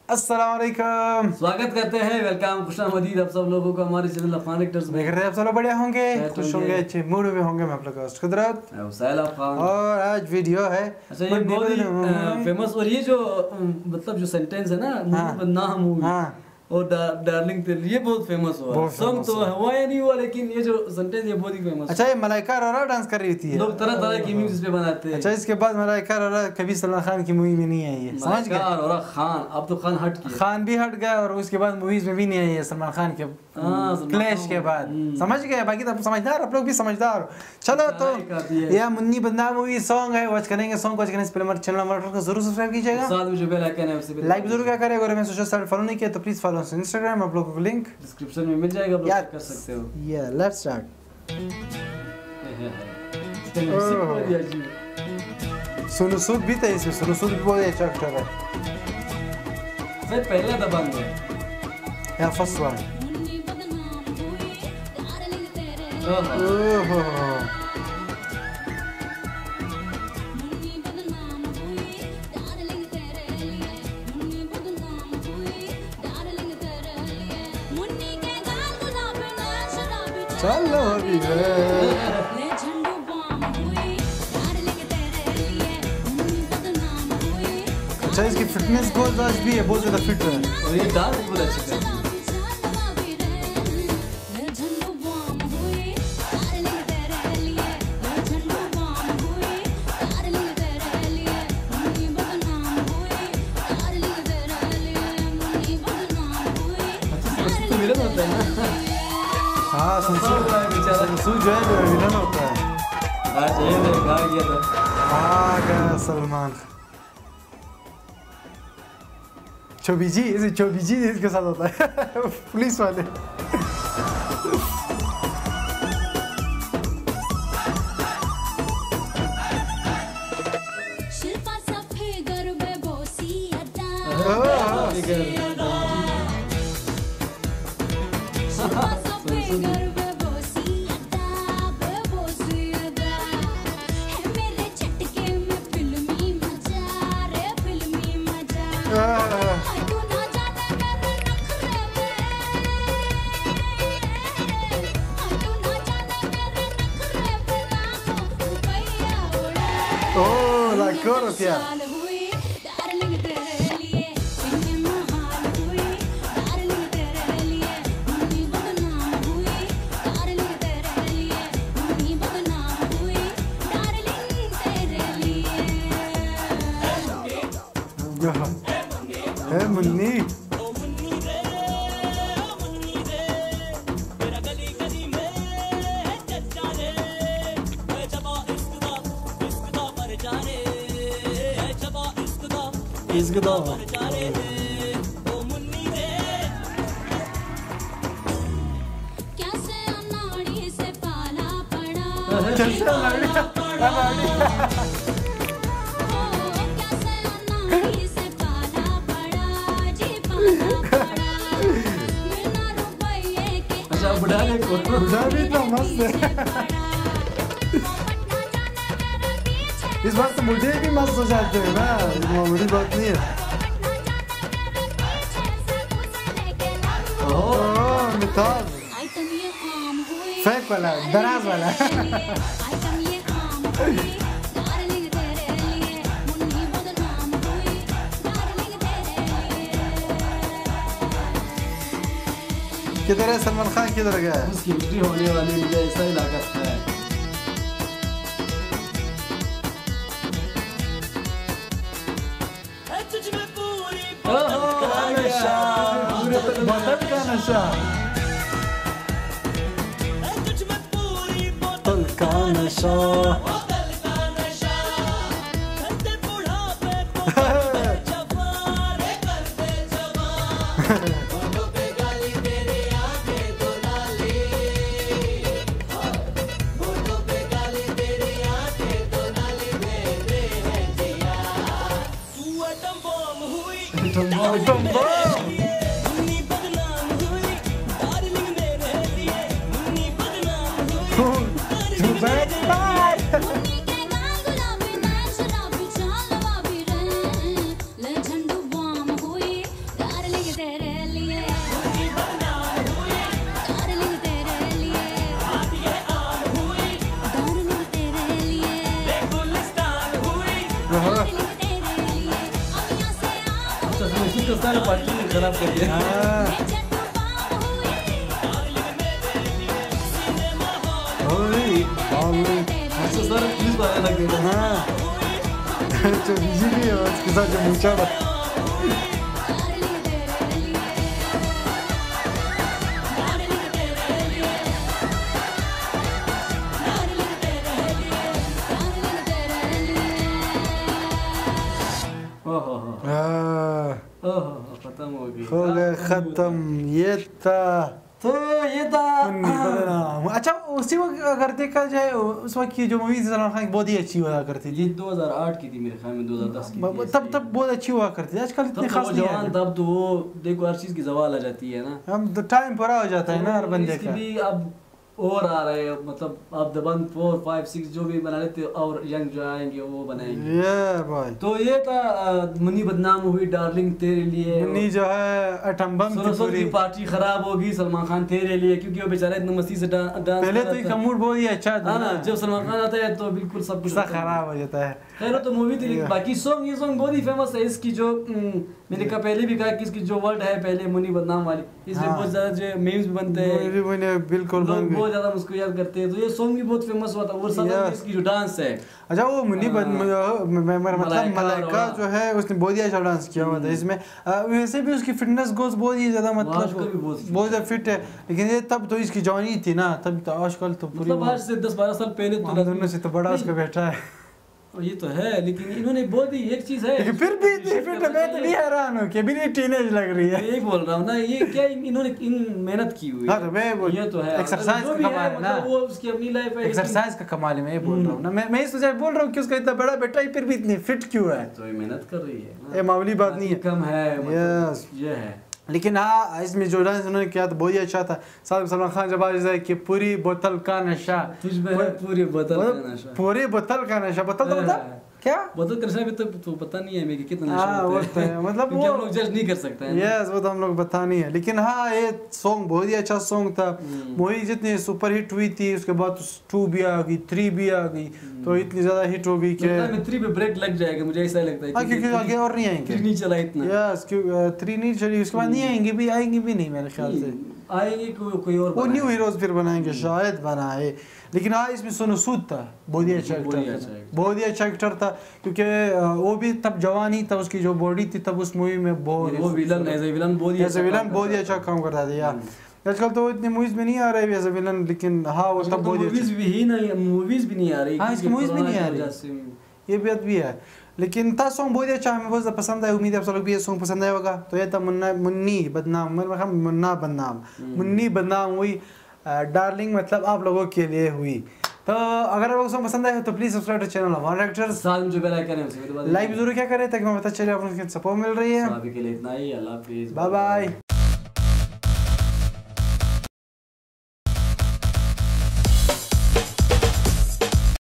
अस्सलाम वालेकुम, स्वागत करते हैं, वेलकम, खुशामदीद आप सब लोगों को हमारे चैनल अफगान एक्टर्स में। देख रहे हैं आप सब लोग बढ़िया होंगे, खुश होंगे, अच्छे मूड में होंगे। मैं आप लोग का होस्ट कुदरत और आज वीडियो है। अच्छा, ये बहुत ही फेमस और ये जो मतलब जो सेंटेंस है ना, बदनाम मूवी और डार्लिंग तेरे, ये बहुत फेमस हुआ। सॉन्ग तो हुआ या नहीं हुआ, लेकिन ये जो सेंटेंस ये बहुत ही फेमस। अच्छा, ये मलाइका अरोरा डांस कर रही थी, लोग तरह तरह की मूवीज पे बनाते हैं। अच्छा, इसके बाद मलाइका अरोरा कभी सलमान खान की मूवी में नहीं आई है, समझ गए? अरोरा खान, अब तो खान हट गया, खान भी हट गया और उसके बाद मूवीज में भी नहीं आई है सलमान खान के क्लैश के बाद, समझ गए? बाकी तो समझदार, आप लोग भी समझदार हो। चलो तो यह मुन्नी बदनाम मूवी सॉन्ग है, वॉच करेंगे। सॉन्ग वॉच करने से पहले हमारे चैनल को जरूर सब्सक्राइब कीजिएगा, साथ में जो बेल आइकन है उसे लाइक जरूर क्या करें। अगर हमें सोशल साइट फॉलो नहीं किया तो प्लीज फॉलो अस इंस्टाग्राम, आप लोगों को लिंक डिस्क्रिप्शन में मिल जाएगा, आप लोग चेक कर सकते हो। या लेट्स स्टार्ट। सोनू सूद भी था इसमें, सोनू सूद भी बहुत अच्छा एक्टर है। मैं पहला दबंग है या फर्स्ट वन। ओहो चलो अभी अच्छा, इसकी फिटनेस बहुत आज भी है, बहुत ज्यादा फिट है और ये डांस भी बहुत अच्छा करती है। हाँ, संसू जो है विलन होता है। आ गया सलमान। चौबीजी इसके साथ होता है पुलिस वाले। Oh, la coreografía. है मुन्नी इसको अच्छा, बुढ़ा भी इतना मस्त है। इस बार तो मुझे भी मस्त हो जाते हैं ना, मामूली बात नहीं है। ओह मिताल फेंक वाला, दराज वाला। किधर है सलमान खान, किधर गया? उसकी एंट्री होने वाली, मुझे ऐसा ही लगता है। बतख का नशा, पल का नशा। सारे पार्टी खराब कर दिया। अच्छा सर प्लीज बारे लग गया। हाँ जो बिजली है उसके साथ जो मूछा खत्म हो गई। हो गया खत्म। ये था तो ये था। अच्छा उसी वक्त अगर देखा जाए उस वक्त की जो मूवीज सलमान खान की बहुत ही अच्छी हुआ करती थी। 2008 की थी मेरे ख्याल में, 2010 की थी। तब बहुत अच्छी हुआ करती थी। आजकल इतनी खास नहीं है। तब तो वो देखो हर चीज की जवाल आ जाती है ना, हम तो टाइम पूरा हो जाता है ना हर बंदे का। भी अब और आ रहे हैं, मतलब अब दबंग 4, 5, 6 जो भी बना लेते और यंग जो आएंगे वो बनाएंगे। ये भाई तो ये था मुन्नी बदनाम हुई, डार्लिंग तेरे लिए। मुन्नी जो है एटम बम की पार्टी खराब होगी सलमान खान तेरे लिए, क्योंकि वो बेचारा इतना मस्ती से डांस पहले तो इसका मूड बहुत ही अच्छा था ना, जब सलमान खान आता है तो बिल्कुल सब कुछ खराब हो जाता है। खैर तो मूवी थी, लेकिन बाकी सॉन्ग ये सॉन्ग बहुत ही फेमस है। इसकी जो मैंने कहा पहले भी कहा कि इसकी जो वर्ड है पहले मुन्नी बदनाम वाली, इसमें बहुत ज्यादा जो मीम्स बनते हैं, बिल्कुल लोग बहुत ज्यादा मुझको याद करते हैं। तो ये सॉन्ग भी बहुत फेमस हुआ था। और साथ इसकी जो डांस है, अच्छा वो मुन्नी मतलब मलाइका जो है उसने बहुत ही अच्छा डांस किया हुआ था इसमें। वैसे भी उसकी फिटनेस गोल्स बहुत ही ज्यादा, मतलब बहुत ज्यादा फिट है। लेकिन ये तब तो इसकी जवानी थी ना, तब तो आजकल तो पूरी आज से 10-12 साल पहले तो दोनों से तो बड़ा उसका बैठा है। ये तो है, लेकिन इन्होंने बहुत ही एक चीज है, लेकिन फिर भी फिट मैं तो नहीं हैरान हूं कि अभी नहीं टीनेज लग रही है। यही बोल रहा हूं ना, ये क्या इन्होंने मेहनत की हुई है। हां तो मैं बोल, ये तो है एक्सरसाइज का कमाल है ना, वो उसकी अपनी लाइफ है, एक्सरसाइज का कमाल है। मैं ये बोल रहा हूं ना, मैं इस वजह बोल रहा हूं कि उसका इतना बड़ा बेटा ही फिर भी इतनी फिट क्यों है। तो ये मेहनत कर रही है, ये मामूली बात नहीं है, कम है। यस ये है। लेकिन हाँ इसमें जो डांस उन्होंने किया तो बहुत ही अच्छा था। साथ में सलमान खान जब आज कि पूरी बोतल का नशा, तुझ में है पूरी बोतल का नशा, पूरी बोतल का नशा। बोतल तो मतलब क्या बोतल का नशा भी तो पता नहीं है हमें कि कितना नशा होता है, मतलब वो हम लोग जज नहीं कर सकते हैं। यस वो तो हम लोग पता नहीं है। लेकिन हाँ ये सॉन्ग बहुत ही अच्छा सॉन्ग था। मूवी जितनी सुपर हिट हुई थी उसके बाद 2 भी आ गई, 3 भी आ गई, तो इतनी ज्यादा हिट हो गई कि 3 पे ब्रेक लग जाएगा, मुझे ऐसा लगता है। क्योंकि आगे और नहीं आएंगे, 3 नहीं चला इतना। यस 3 नहीं चली, उसके बाद नहीं आएंगे भी, आएंगे भी नहीं मेरे ख्याल से। आएंगे कोई और, वो न्यू हीरोज फिर बनाएंगे शायद बनाए। लेकिन हाँ इसमें सोनू सूद था, बहुत ही अच्छा एक्टर था, बहुत ही अच्छा एक्टर था। क्योंकि वो भी तब जवान ही था, उसकी जो बॉडी थी तब उस मूवी में बहुत वो विलन एज ए विलन बहुत ही अच्छा काम करता था यार। आजकल तो इतनी मूवीज में नहीं आ रही एज ए विलन, लेकिन हाँ वो तब बहुत मूवीज भी नहीं आ रही। हाँ इसकी मूवीज भी नहीं आ रही, ये बात भी है। लेकिन था सॉन्ग बहुत अच्छा, हमें बहुत पसंद आया। उम्मीद है आप सब लोग भी ये सॉन्ग पसंद आया होगा। तो ये था मुन्नी बदनाम, मुन्नी बदनाम हुई, डार्लिंग मतलब आप लोगों के लिए हुई। तो अगर आपको सॉन्ग पसंद आया तो please subscribe to channel one actors, साथ में जो बेल आइकन है उसे लाइक जरूर क्या करें ताकि हमें पता चले आपको सपोर्ट मिल रही है। अभी के लिए इतना ही, अल्लाह हाफिज़, बाय बाय।